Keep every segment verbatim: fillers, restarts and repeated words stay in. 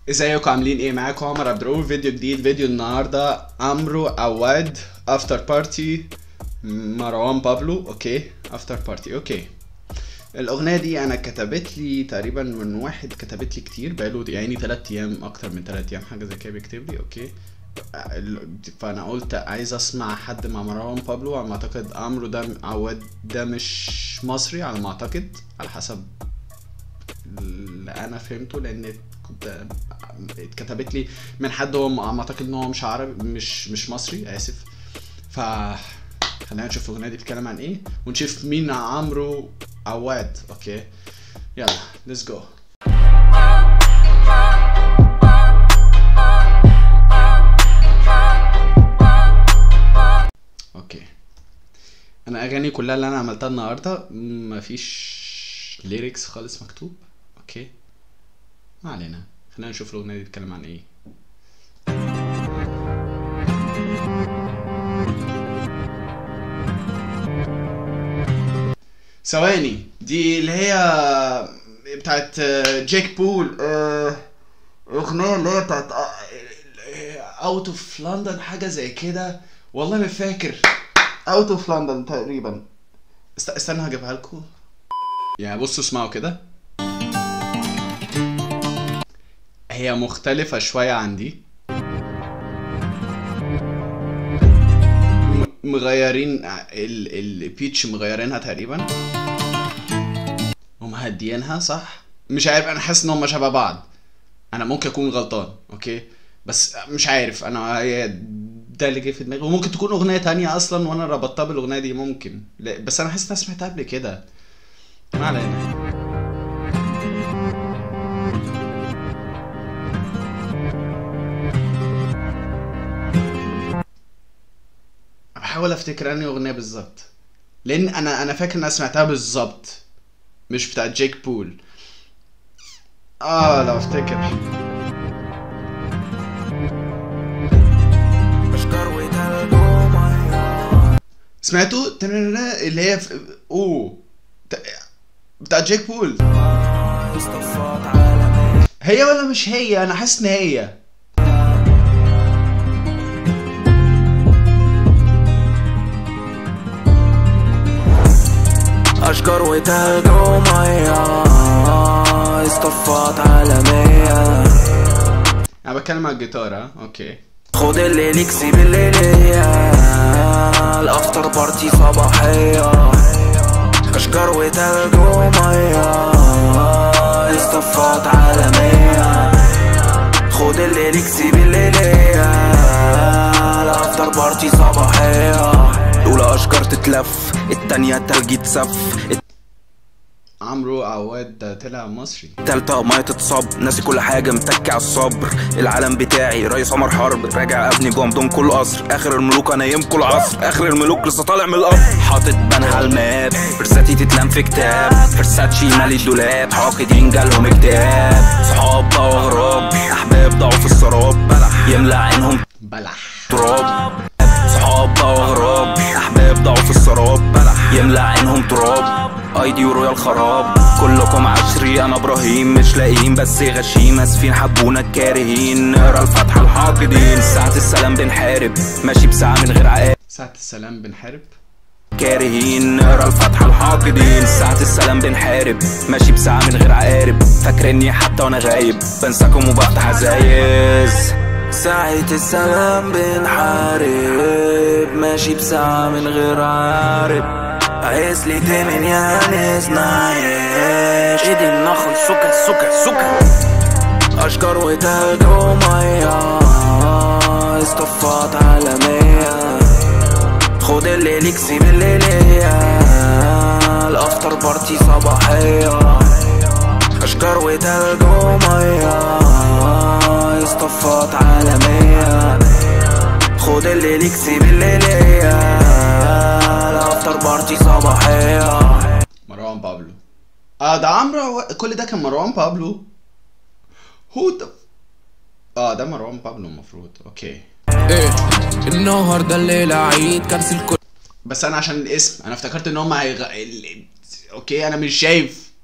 ازيكم عاملين ايه؟ معاكم عمر عبد الرؤوف. فيديو جديد. فيديو النهارده عمرو عواد افتر بارتي مروان بابلو. اوكي افتر بارتي. اوكي الاغنيه دي انا كتبت لي تقريبا من واحد كتبت لي كتير بقاله يعني تلات ايام، اكتر من تلات ايام حاجه زي كده بيكتب لي. اوكي فانا قلت عايز اسمع حد مع مروان بابلو. على ما اعتقد عمرو ده عواد ده مش مصري على ما اعتقد، على حسب اللي انا فهمته، لان كنت اتكتبت لي من حد هو على ما اعتقد ان هو مش عربي، مش مش مصري، اسف. ف خلينا نشوف الاغنيه دي بتتكلم عن ايه ونشوف مين عمرو عواد. اوكي يلا ليتس جو. اوكي انا اغاني كلها اللي انا عملتها النهارده مفيش ليركس خالص مكتوب. اوكي ما علينا، خلينا نشوف الاغنيه دي بتتكلم عن ايه. ثواني، دي اللي هي بتاعت جيك بول، اغنيه اللي هي بتاعت اوت اوف لندن، حاجه زي كده، والله ما فاكر. اوت اوف لندن تقريبا. است... استنى هجيبها لكم. يعني بصوا اسمعوا كده، هي مختلفة شوية عن دي، مغيرين البيتش، مغيرينها تقريبا ومهديينها، صح؟ مش عارف، انا حاسس ان هم شبه بعض، انا ممكن اكون غلطان. اوكي بس مش عارف، انا هي ده اللي جه في دماغي، وممكن تكون اغنية تانية اصلا وانا ربطتها بالاغنية دي، ممكن. لا بس انا حاسس ان انا سمعتها قبل كده، ما علينا. بحاول افتكر انهي اغنيه بالظبط، لان انا انا فاكر ان انا سمعتها بالظبط، مش بتاعت جيك بول. اه لو افتكر. سمعتوا اللي هي في... اوه بتاعت جيك بول، هي ولا مش هي؟ انا حاسس ان هي. أشجار وتلج ومية، اصطفات عالمية. أنا بتكلم على الجيتار. ها اوكي خد اللي ليك سيب اللي ليا، الأفتر بارتي صباحية. أشجار وتلج ومية، اصطفات عالمية. خد اللي ليك سيب اللي ليا، الأفتر بارتي صباحية. الأولى أشجار تتلف، التانية تلج يتسف. عمرو عواد ده طلع مصري. التالتة مية تتصب، ناسي كل حاجة متكي على الصبر. العالم بتاعي رئيس عمر حرب، راجع ابني بومضم كل قصر. اخر الملوك انا يم كل عصر، اخر الملوك لسه طالع من القبر. حاطط بنها الماب، فرساتي تتلم في كتاب. فرساتشي مالي الدولاب، حاقدين جالهم اكتئاب. صحاب واغراب، احباب ضاعوا في السراب، يملى عينهم بلح تراب. صحاب واغراب، احباب ضاعوا في السراب، يملى عينهم تراب. ايدي ورويا الخراب، كلكم عشري انا ابراهيم. مش لاقيين بس غشيم، اسفين حبونا الكارهين. نقرا الفاتحه الحاقدين. ساعة السلام بنحارب، ماشي بساعة من غير عقاب. ساعة السلام بنحارب كارهين. نقرا الفاتحه الحاقدين. ساعة السلام بنحارب، ماشي بساعة من غير عقارب. فاكرني حتى وانا غايب، بنساكم وبفتح عزايز. ساعة السلام بنحارب، ماشي بساعة من غير عقارب. عايز لي تمن يا ناس نعيش، ايدي النخل سكر سكر سكر. اشجار وتلج ومية، اصطفات عالمية. خد اللي ليك سيب اللي ليا، الافتر بارتي صباحية. اشجار وتلج ومية، اصطفات عالمية. خد اللي ليك سيب اللي ليا، الافتر بارتي صباحية. مروان بابلو. اه ده عمرو، كل ده كان مروان بابلو. هو ده اه ده مروان بابلو المفروض. اوكي ايه النهارده الليله عيد كنسل كل. بس انا عشان الاسم انا افتكرت ان هم هيغ... ال... اوكي انا مش شايف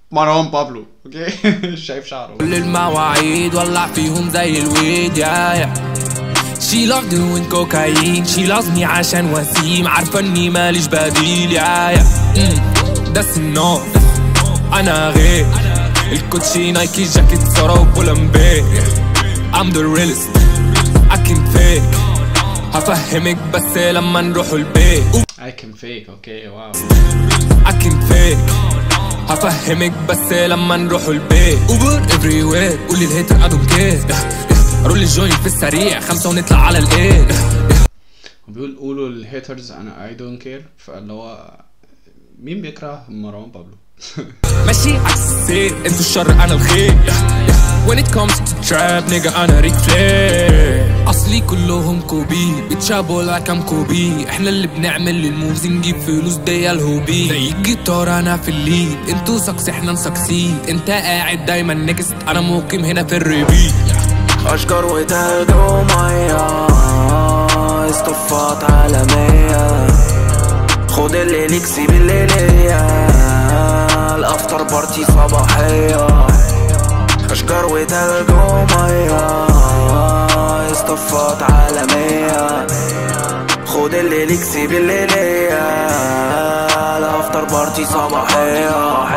مروان بابلو اوكي. شايف شعره. كل المواعيد ولع فيهم زي الويد يا يا She loves doing cocaine She loves me عشان وسيم عارفة اني ماليش بديل يا يا That's enough انا غير الكوتشي نايكي جاكيت سارا وبولمبيك I'm the realest I can fake هفهمك بس لما نروحوا البيت I can fake اوكي واو I can fake هفهمك بس لما نروحوا البيت اوبر everywhere قولي الهيتر I don't care رول الجوين في السريع خمسة ونطلع على الايه بيقول قولوا الهيترز انا I don't care. فاللي هو مين بيكره مروان بابلو؟ ماشي عالسير انتو الشر انا الخير When it comes to trap nigga انا ريك فلير اصلي كلهم كوبي بيتشابوا لايك ام كوبي احنا اللي بنعمل الموفز نجيب فلوس دي الهوبي زي الجيتار انا في الليد انتو سكس احنا نسكسيد انت قاعد دايما نكست انا مقيم هنا في الريبيت اشجار وتلج وميه اصطفات عالميه خد اللي ليك سيب اللي ليا الافتر بارتي صباحيه اشجار وتلج وميه اصطفات عالميه خد اللي ليك سيب اللي ليا الافتر بارتي صباحيه.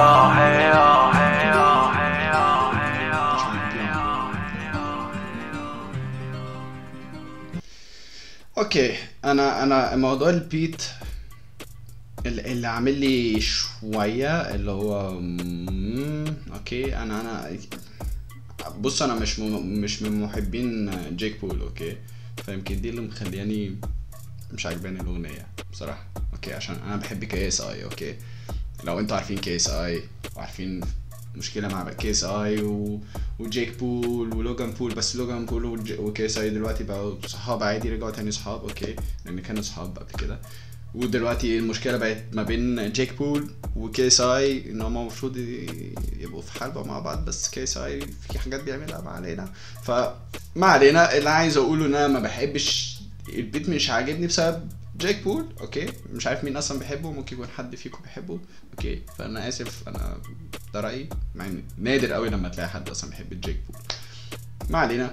اوكي انا انا موضوع البيت اللي اللي عامل لي شويه اللي هو مم، اوكي انا انا بص انا مش م... مش من محبين جيك بول اوكي. فيمكن دي اللي مخلياني مش عاجباني الاغنيه بصراحه اوكي عشان انا بحب كي اس اي اوكي. لو انتوا عارفين كي اس اي وعارفين مشكله مع كي اس اي و... وجيك بول ولوجان بول بس لوجان بول وج... وكي اس اي دلوقتي بقوا صحاب عادي رجعوا تاني صحاب اوكي لان كانوا صحاب قبل كده. ودلوقتي المشكله بقت ما بين جيك بول وكي اس اي ان هم المفروض يبقوا في حلبه مع بعض بس كي اس اي في حاجات بيعملها ما علينا. فما علينا اللي عايز اقوله ان انا ما بحبش البيت مش عاجبني بسبب جيك بول اوكي. مش عارف مين اصلا بيحبه ممكن يكون حد فيكم بيحبه اوكي. فانا اسف انا ده رايي مع ان نادر قوي لما تلاقي حد اصلا بيحب جيك بول. ما علينا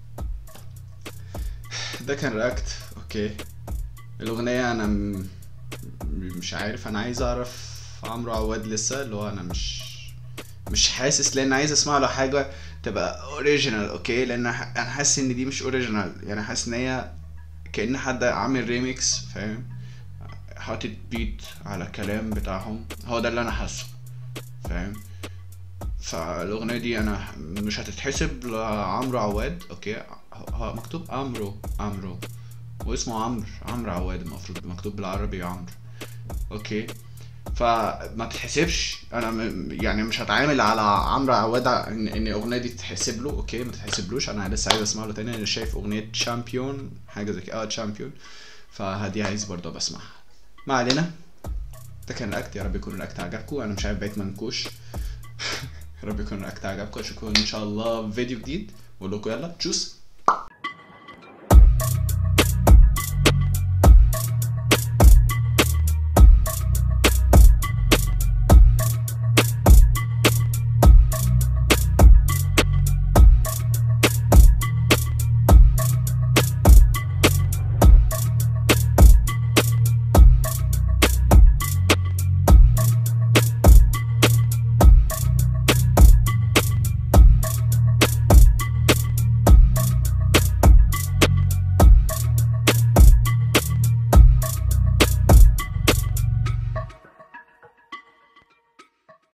ده كان رياكت اوكي. الاغنيه انا م... مش عارف انا عايز اعرف عمرو عواد لسه اللي هو انا مش مش حاسس لان عايز اسمع له حاجه تبقى اوريجينال اوكي. لان انا حاسس ان دي مش اوريجينال يعني حاسس ان هي كأن حد عامل ريميكس فاهم حاطط بيت على كلام بتاعهم. هو ده اللي انا حاسه فاهم. فالاغنيه دي انا مش هتتحسب لعمرو عواد اوكي. هو مكتوب عمرو عمرو واسمه عمرو عمرو عواد المفروض مكتوب بالعربي عمرو اوكي. فما تتحسبش انا م... يعني مش هتعامل على عمرو عواد ان ان الاغنيه دي تتحسب له اوكي. ما تتحسبلوش انا لسه عايز اسمع له تاني. انا شايف اغنيه شامبيون حاجه زي كده اه شامبيون فهدي عايز برضه بسمعها. ما علينا ده كان الاكت. يا رب يكون الاكت عجبكم. انا مش عارف بقيت منكوش يا رب يكون الاكت عجبكم. اشوفكم ان شاء الله في فيديو جديد واقول لكم يلا تشوس.